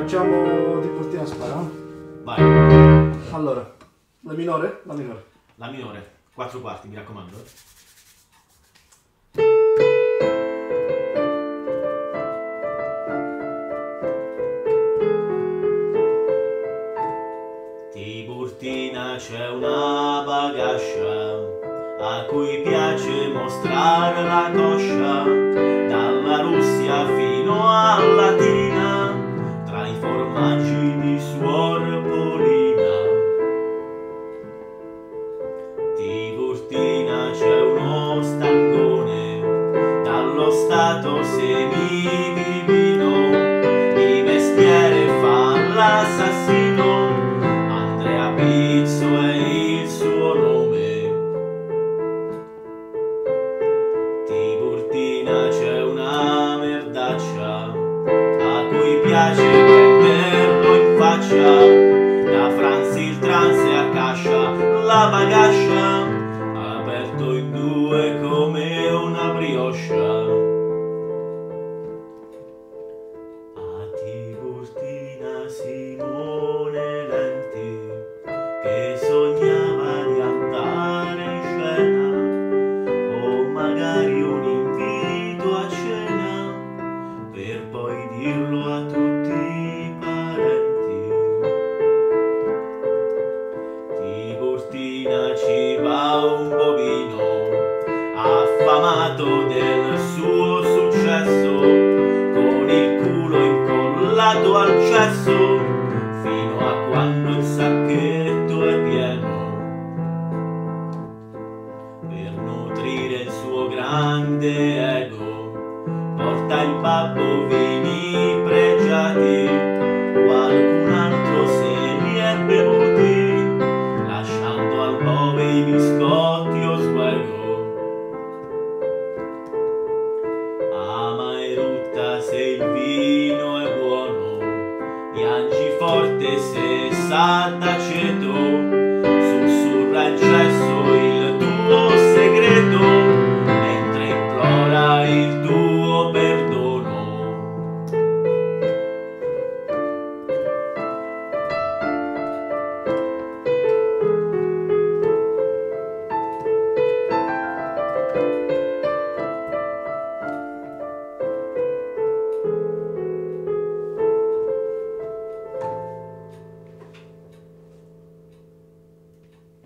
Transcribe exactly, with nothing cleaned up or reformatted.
facciamo Tiburtina Spara, no? Vai. Allora, la minore? La minore. La minore, quattro quarti, mi raccomando. Tiburtina c'è una bagascia a cui piace mostrare la coscia, dalla Russia fino a Latina, tra i formaggi di Suor Polina. Tiburtina c'è uno stangone, dallo stato semidivino, di mestiere fa l'assassino, Andrea Pizzo è il suo nome. Tiburtina c'è una merdaccia a cui piace prenderlo in faccia, da Franzi il trans e a Cascia la bagascia, aperto in due come una brioche. A Tiburtina Simone Lenti, che sognava di andare in scena, o magari un invito a cena, per poi dirlo a tutti i parenti. Tiburtina ci va un bovino, affamato del suo successo, con il culo incollato al cesso, fino a quando il sacchetto è pieno. Per nutrire il suo grande ego, porta il babbo vini pregiati, qualcun altro se li è bevuti, lasciando al bove i biscotti Oswego. Ama e rutta se il vino è buono, piangi forte se sa da